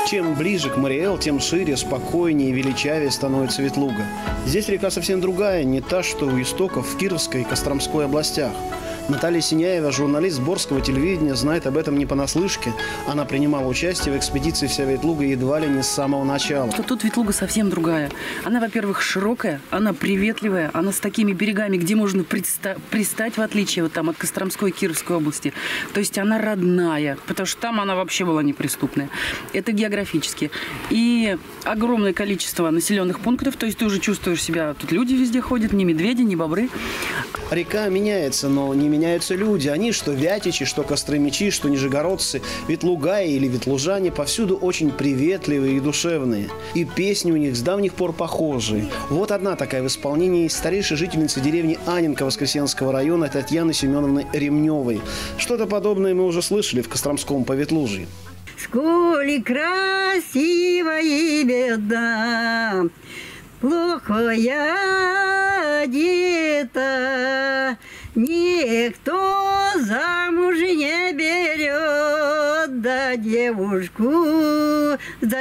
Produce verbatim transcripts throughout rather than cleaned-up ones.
Чем ближе к Мариэл, тем шире, спокойнее и величавее становится Ветлуга. Здесь река совсем другая, не та, что у истоков в Кировской и Костромской областях. Наталья Синяева, журналист Борского телевидения, знает об этом не понаслышке. Она принимала участие в экспедиции «Вся Ветлуга» едва ли не с самого начала. Тут Ветлуга совсем другая. Она, во-первых, широкая, она приветливая, она с такими берегами, где можно пристать, в отличие вот там от Костромской и Кировской области. То есть она родная, потому что там она вообще была неприступная. Это географически. И огромное количество населенных пунктов, то есть ты уже чувствуешь себя, тут люди везде ходят, ни медведи, ни бобры. Река меняется, но не меняются люди. Они, что вятичи, что костромичи, что нижегородцы, ветлугаи или ветлужане, повсюду очень приветливые и душевные. И песни у них с давних пор похожие. Вот одна такая в исполнении старейшей жительницы деревни Анненка Воскресенского района Татьяны Семеновны Ремневой. Что-то подобное мы уже слышали в Костромском поветлужье. Сколь красиво и беда, плохо я одета, никто замуж не берет, да девушку за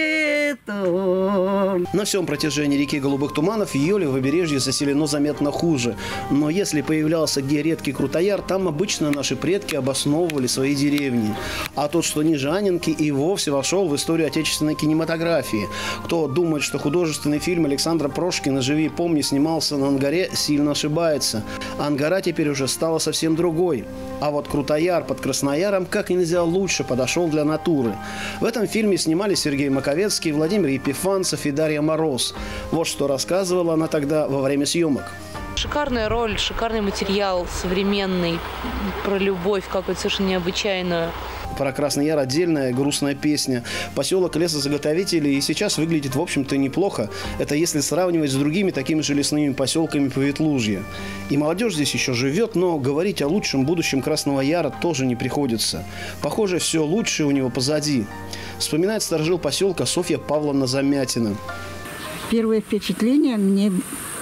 это. На всем протяжении реки Голубых Туманов ее левобережье заселено заметно хуже. Но если появлялся где редкий крутояр, там обычно наши предки обосновывали свои деревни. А тот, что ниже Анненки, и вовсе вошел в историю отечественной кинематографии. Кто думает, что художественный фильм Александра Прошкина «Живи и помни» снимался на Ангаре, сильно ошибается. Ангара теперь уже стала совсем другой. А вот Крутояр под Краснояром как нельзя лучше подошел для натуры. В этом фильме снимали Сергей Маковецкий, Владимир Епифанцев и Дарья Мороз. Вот что рассказывала она тогда во время съемок. Шикарная роль, шикарный материал, современный, про любовь какую-то совершенно необычайную. Про Красный Яр отдельная грустная песня. Поселок лесозаготовителей и сейчас выглядит, в общем-то, неплохо. Это если сравнивать с другими такими же лесными поселками Поветлужья. И молодежь здесь еще живет, но говорить о лучшем будущем Красного Яра тоже не приходится. Похоже, все лучшее у него позади. Вспоминает старожил поселка Софья Павловна Замятина. Первые впечатления мне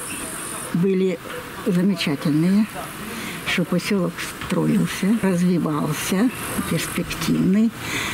были замечательные, что поселок строился, развивался, перспективный.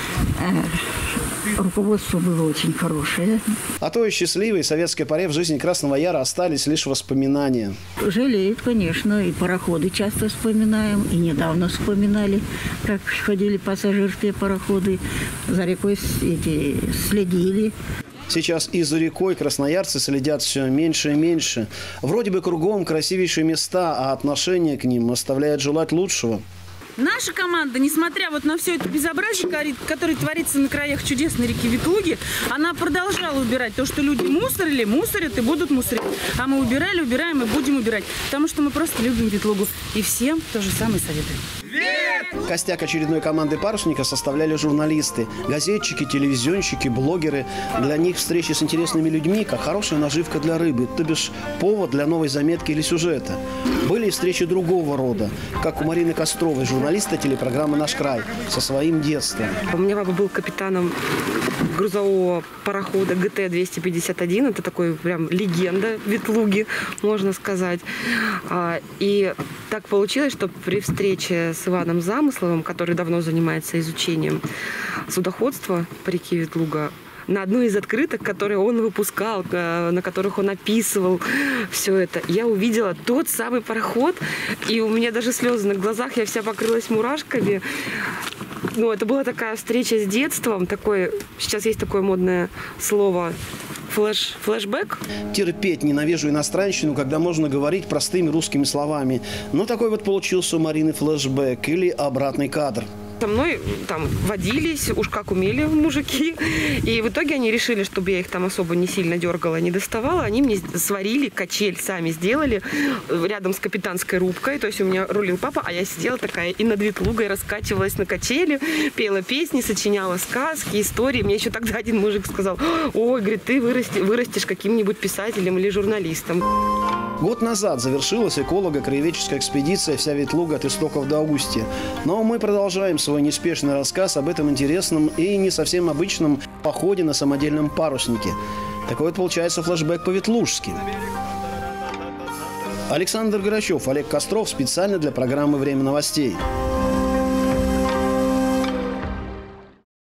Руководство было очень хорошее. О той счастливой советской поре в жизни Красного Яра остались лишь воспоминания. Жалеет, конечно, и пароходы часто вспоминаем, и недавно вспоминали, как ходили пассажирские пароходы, за рекой эти следили. Сейчас и за рекой красноярцы следят все меньше и меньше. Вроде бы кругом красивейшие места, а отношение к ним оставляет желать лучшего. Наша команда, несмотря вот на все это безобразие, которое творится на краях чудесной реки Ветлуги, она продолжала убирать. То, что люди мусорили, мусорят и будут мусорить. А мы убирали, убираем и будем убирать. Потому что мы просто любим Ветлугу. И всем то же самое советуем. Костяк очередной команды «Парусника» составляли журналисты, газетчики, телевизионщики, блогеры. Для них встречи с интересными людьми как хорошая наживка для рыбы, то бишь повод для новой заметки или сюжета. Были и встречи другого рода, как у Марины Костровой, журналиста телепрограммы «Наш край», со своим детством. У меня папа был капитаном грузового парохода Г Т двести пятьдесят один. Это такой прям легенда Ветлуги, можно сказать. И так получилось, что при встрече с Иваном Замысловым, который давно занимается изучением судоходства по реке Ветлуга, на одной из открыток, которые он выпускал, на которых он описывал все это, я увидела тот самый пароход, и у меня даже слезы на глазах, я вся покрылась мурашками. Ну, это была такая встреча с детством, такой, сейчас есть такое модное слово флэш, флэшбэк. Терпеть ненавижу иностранщину, когда можно говорить простыми русскими словами. Но такой вот получился у Марины флэшбэк или обратный кадр. Со мной там водились, уж как умели мужики. И в итоге они решили, чтобы я их там особо не сильно дергала, не доставала. Они мне сварили качель, сами сделали, рядом с капитанской рубкой. То есть у меня рулил папа, а я сидела такая и над Ветлугой раскачивалась на качели, пела песни, сочиняла сказки, истории. Мне еще тогда один мужик сказал: ой, говорит, ты вырасти, вырастешь каким-нибудь писателем или журналистом. Год назад завершилась эколого-краеведческая экспедиция «Вся Ветлуга» от истоков до устья. Но мы продолжаем свой неспешный рассказ об этом интересном и не совсем обычном походе на самодельном паруснике. Такой вот получается флэшбэк по-ветлужски. Александр Грачев, Олег Костров специально для программы «Время новостей».